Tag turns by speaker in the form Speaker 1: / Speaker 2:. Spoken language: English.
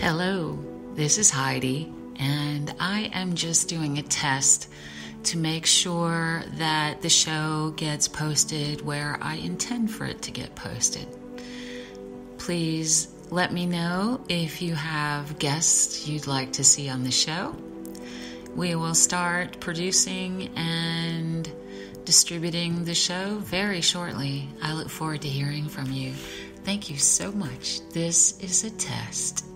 Speaker 1: Hello, this is Heidi, and I am just doing a test to make sure that the show gets posted where I intend for it to get posted. Please let me know if you have guests you'd like to see on the show. We will start producing and distributing the show very shortly. I look forward to hearing from you. Thank you so much. This is a test.